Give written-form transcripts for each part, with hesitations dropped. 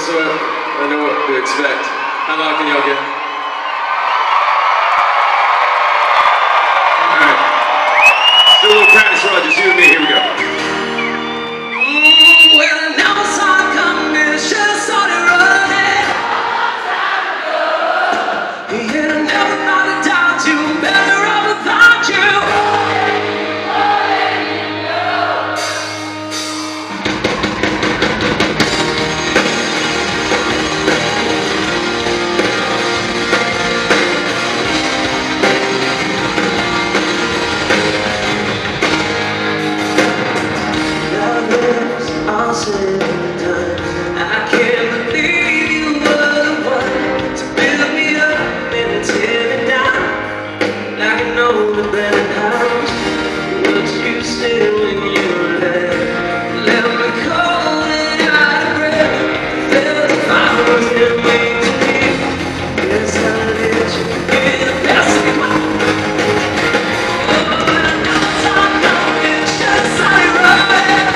so I know what to expect. How loud can y'all get? Alright. Let's do a little practice run, just you and me. Here we go. Well, I never saw it coming, should've started running. Yeah, I never thought I'd doubt you, better off without you. I'll say I can't believe you were the one to build me up and to tear me down. Like an old abandoned house, but you stay when you left me cold and out of breath. There's a fire in waiting to me. Yes, I let you be the best of my life. Oh, and I never saw it coming, should've saw it running.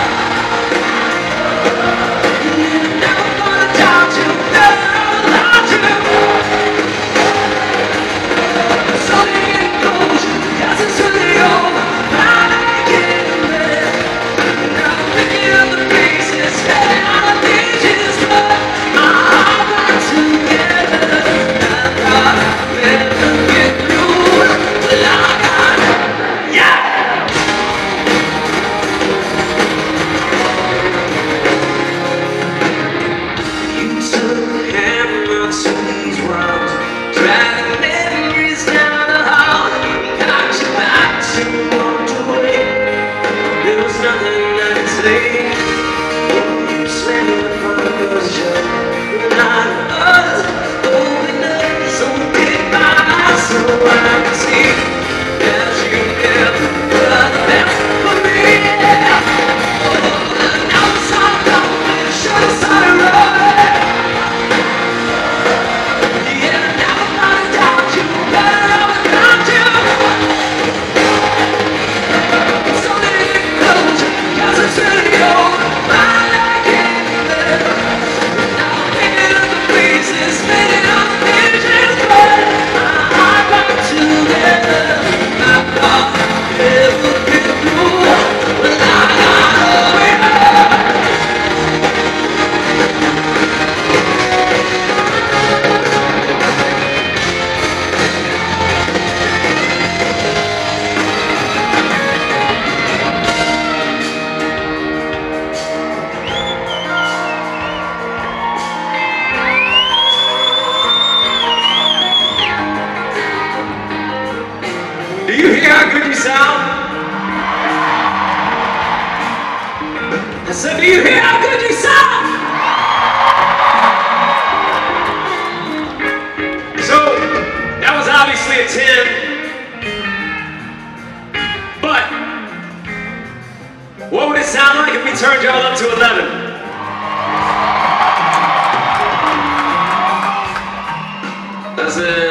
Do you hear how good you sound? I said, do you hear how good you sound? So, that was obviously a 10. But, what would it sound like if we turned y'all up to 11? That's it.